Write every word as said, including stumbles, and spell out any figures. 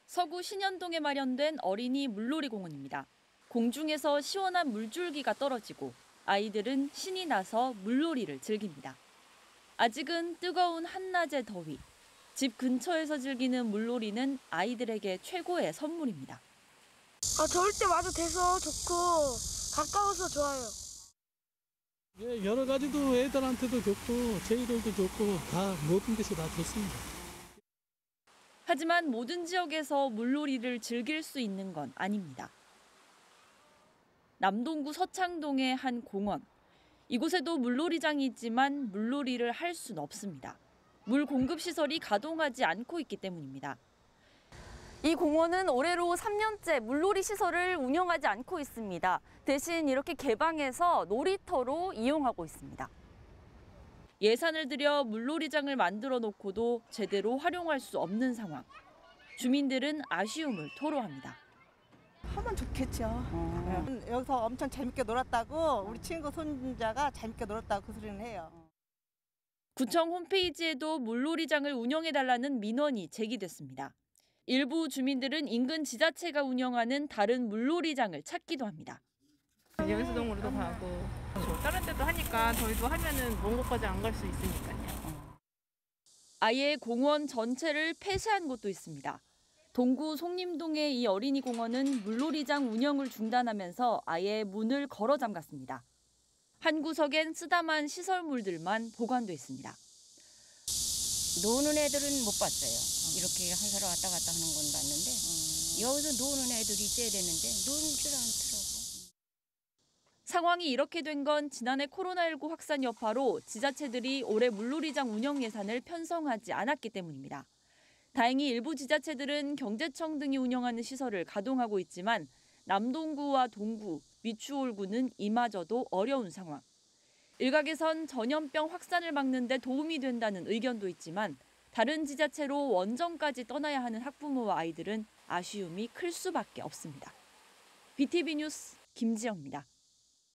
서구 신현동에 마련된 어린이 물놀이 공원입니다. 공중에서 시원한 물줄기가 떨어지고 아이들은 신이 나서 물놀이를 즐깁니다. 아직은 뜨거운 한낮의 더위. 집 근처에서 즐기는 물놀이는 아이들에게 최고의 선물입니다. 아, 더울 때 와도 돼서 좋고 가까워서 좋아요. 예, 여러 가지도 애들한테도 좋고 저희들도 좋고 다 모든 것이 다 좋습니다. 하지만 모든 지역에서 물놀이를 즐길 수 있는 건 아닙니다. 남동구 서창동의 한 공원. 이곳에도 물놀이장이 있지만 물놀이를 할 수는 없습니다. 물 공급 시설이 가동하지 않고 있기 때문입니다. 이 공원은 올해로 삼 년째 물놀이 시설을 운영하지 않고 있습니다. 대신 이렇게 개방해서 놀이터로 이용하고 있습니다. 예산을 들여 물놀이장을 만들어 놓고도 제대로 활용할 수 없는 상황. 주민들은 아쉬움을 토로합니다. 하면 좋겠죠. 어. 여기서 엄청 재밌게 놀았다고 우리 친구 손자가 재밌게 놀았다고 그 소리는 해요. 구청 홈페이지에도 물놀이장을 운영해달라는 민원이 제기됐습니다. 일부 주민들은 인근 지자체가 운영하는 다른 물놀이장을 찾기도 합니다. 연수동으로도 가고 다른 데도 하니까 저희도 하면은 먼 곳까지 안 갈 수 있으니까요. 아예 공원 전체를 폐쇄한 곳도 있습니다. 동구 송림동의 이 어린이 공원은 물놀이장 운영을 중단하면서 아예 문을 걸어 잠갔습니다. 한 구석엔 쓰다만 시설물들만 보관돼 있습니다. 노는 애들은 못 봤어요. 이렇게 한 사람 왔다 갔다 하는 건 봤는데 여기서 노는 애들이 있어야 되는데 노는 줄 않더라고. 상황이 이렇게 된 건 지난해 코로나십구 확산 여파로 지자체들이 올해 물놀이장 운영 예산을 편성하지 않았기 때문입니다. 다행히 일부 지자체들은 경제청 등이 운영하는 시설을 가동하고 있지만 남동구와 동구, 위추홀구는 이마저도 어려운 상황. 일각에선 전염병 확산을 막는 데 도움이 된다는 의견도 있지만 다른 지자체로 원정까지 떠나야 하는 학부모와 아이들은 아쉬움이 클 수밖에 없습니다. 비티비 뉴스 김지영입니다.